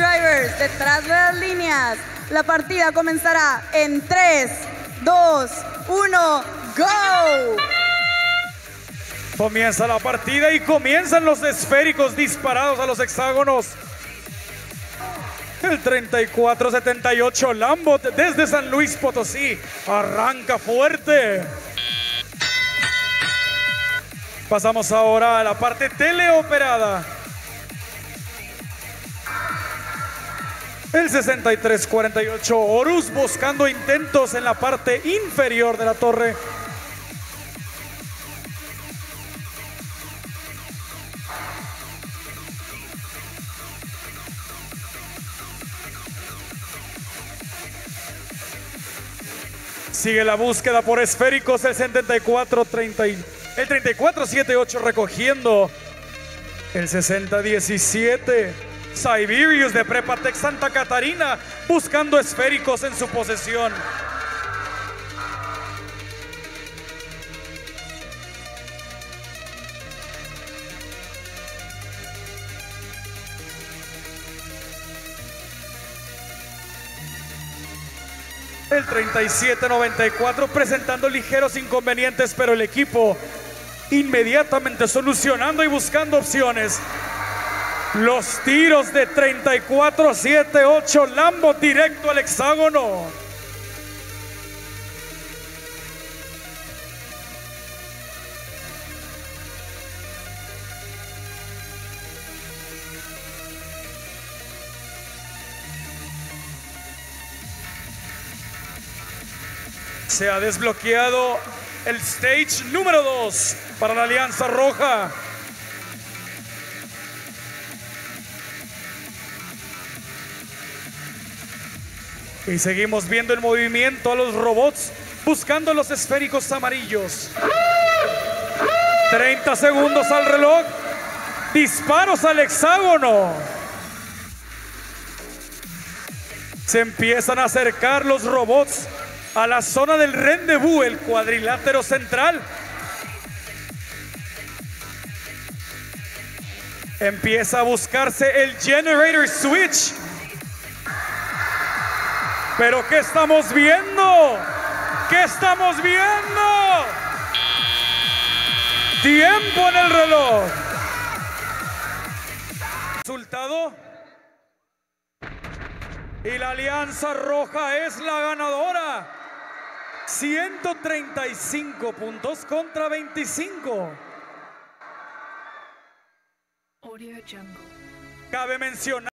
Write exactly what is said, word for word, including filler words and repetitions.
Drivers detrás de las líneas. La partida comenzará en tres, dos, uno, ¡go! Comienza la partida y comienzan los esféricos disparados a los hexágonos. El treinta y cuatro setenta y ocho Lambot desde San Luis Potosí arranca fuerte. Pasamos ahora a la parte teleoperada. El sesenta y tres cuarenta y ocho Horus buscando intentos en la parte inferior de la torre. Sigue la búsqueda por esféricos el setenta y cuatro treinta, el treinta y cuatro setenta y ocho recogiendo el sesenta diecisiete. Siberius de Prepatec Santa Catarina buscando esféricos en su posesión. El treinta y siete noventa y cuatro presentando ligeros inconvenientes, pero el equipo inmediatamente solucionando y buscando opciones. Los tiros de treinta y cuatro setenta y ocho Lambot directo al hexágono. Se ha desbloqueado el stage número dos para la Alianza Roja. Y seguimos viendo el movimiento a los robots buscando los esféricos amarillos. treinta segundos al reloj. Disparos al hexágono. Se empiezan a acercar los robots a la zona del rendezvous, el cuadrilátero central. Empieza a buscarse el generator switch. Pero ¿qué estamos viendo? ¿Qué estamos viendo? Tiempo en el reloj. Resultado. Y la Alianza Roja es la ganadora. ciento treinta y cinco puntos contra veinticinco. Audio Jungle. Cabe mencionar